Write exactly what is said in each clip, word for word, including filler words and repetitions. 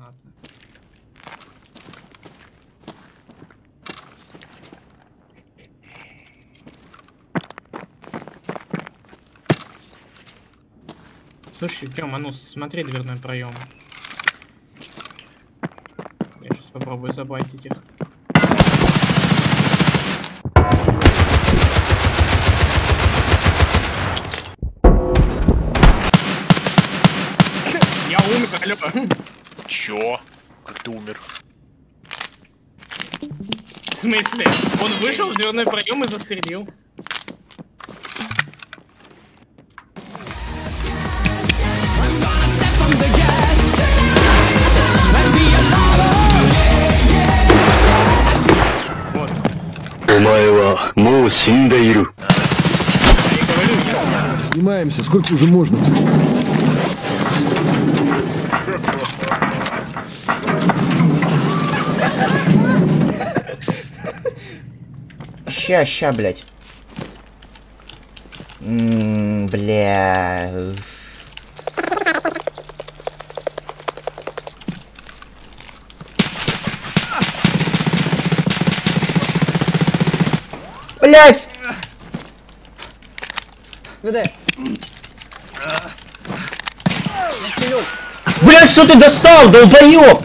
граната. Слушай, Тёма, ну смотри дверной проем. Я сейчас попробую забайтить их. Я умер, алло. Чё? Как ты умер? В смысле? Он вышел в дверной проем и застрелил. Вот. Снимаемся, сколько уже можно? Ща, ща, блядь. Ммм, бля. Блять! Блять, что ты достал, долбоёб!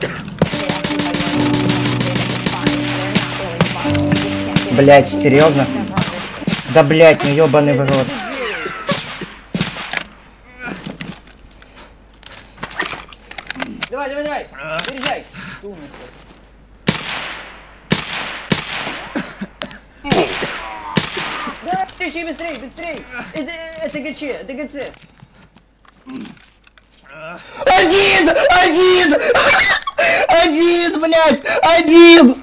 Блять, серьезно? Да блять, ну ёбаный в рот. Давай, давай, давай, переезжай. Давай, ищи быстрей, быстрей. Это, это ГЧ, это ГЦ. Один! Один! Один, блядь! Один!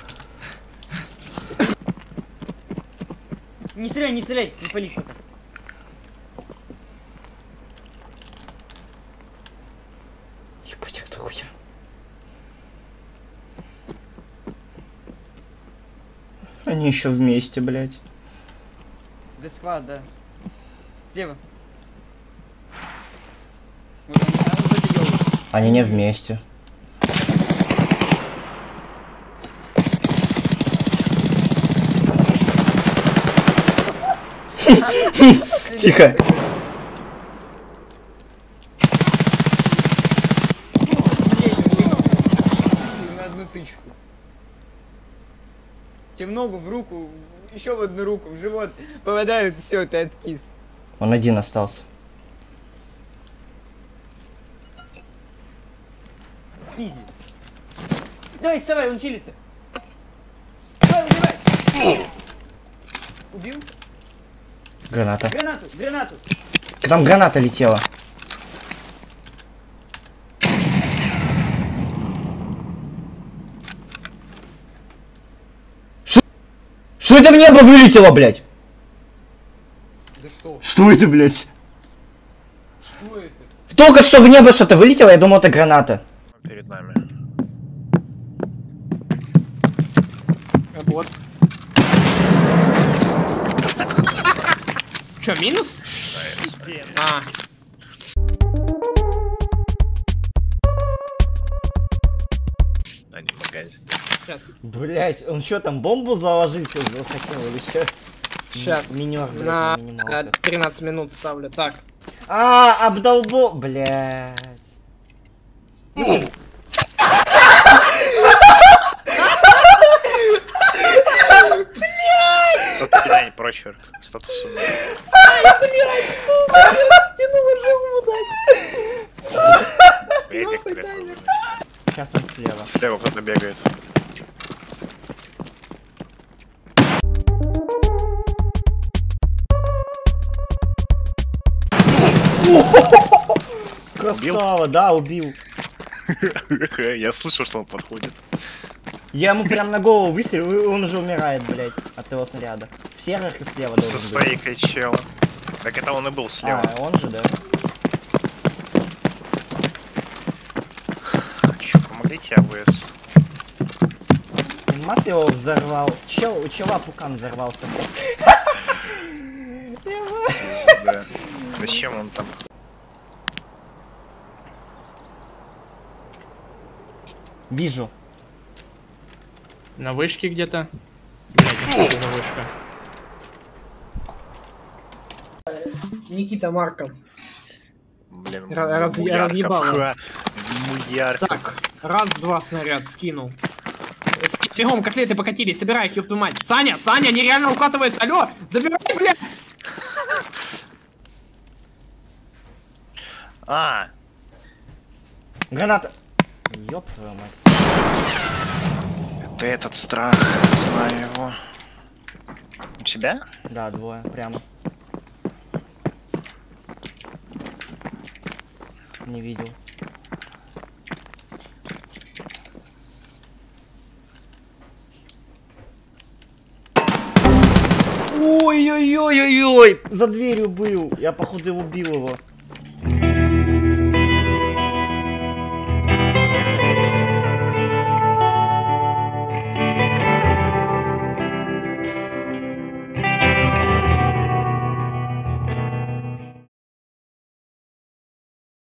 Не стреляй, не стреляй, не пались пока. Ебать, кто хуя? Они еще вместе, блядь. Десквад, да. Слева. Вот он, он вроде ёлка. Они не вместе. Тихо. На одну тычку. Тебе в ногу, в руку, еще в одну руку, в живот попадают, все, ты откис. Он один остался. Пизи. Давай, вставай, он чилится. Давай, убивай. Убил? Граната. Гранату, гранату. К нам граната летела. Ш... Что это в небо вылетело, блядь? Да что? Что это, блядь? Что это? Только что в небо что-то вылетело, я думал, это граната. Перед нами. Вот. Чё, минус? А. А не в магазине. Сейчас. Блять, он что там, бомбу заложить захотел или что? Сейчас. Минер, блядь, На на минималках. тринадцать минут ставлю. Так. А, обдолбо, блять. Статус прочер. Статус. Сейчас он слева. Слева кто-то бегает. Красава, да, убил. Я слышу, что он подходит. Я ему прям на голову выстрелил, и он уже умирает, блядь, от того снаряда. В серых и слева должен Со быть. стойкой чела. Так это он и был слева. А, он же, да. Чё, помогите АВС. Мат его взорвал. Чел, у чела пукан взорвался, блядь. Да. Зачем он там? Вижу. На вышке где-то. Блядь, ну что за вышка? Никита Марков. Блин, Ра- раз- муярка разъебало. в- Муярка. Так, раз-два снаряд скинул. С- Бегом, котлеты покатились, собирай их, ёб твою мать. Саня, Саня, они реально укатываются, алло, забирай, блядь! А, Граната. Ёб твою мать. это этот страх, знаю его. У тебя? Да, двое, прямо. Не видел. Ой-ой-ой-ой-ой! За дверью был. Я походу убил его.